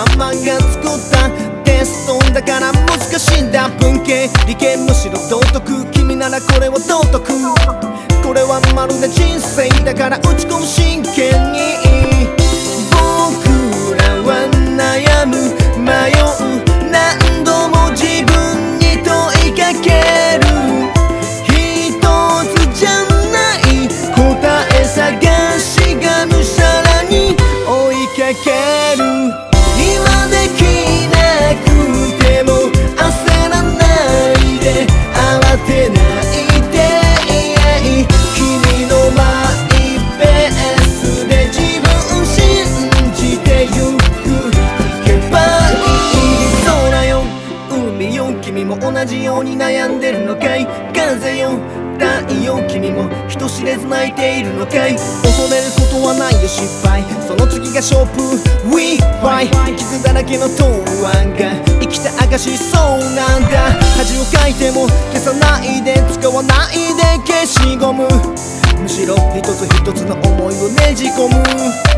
頭が作ったテストだから難しいんだ。文系理系むしろ道徳、君ならこれは道徳。これはまるで人生だから打ち込む真剣に。僕らは悩む迷う何度も自分に問いかける。一つじゃない答え探しがむしゃらに追いかける。今できなくても焦らないで慌てないで、君のマイペースで自分信じてゆく。行けばいい空よ海よ、君も同じように悩んでるのかい。風よ太陽、君も人知れず泣いているのかい。恐れることはないよ失敗、その次が勝負。 We fight 傷だらけの答案が生きた証そうなんだ。恥をかいても消さないで使わないで消しゴム、むしろ一つ一つの思いをねじ込む。